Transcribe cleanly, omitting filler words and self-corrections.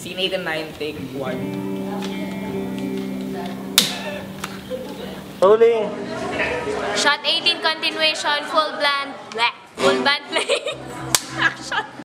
Scene 8 and 9, take 1. Rolling. Shot 18 continuation, full band play. Action.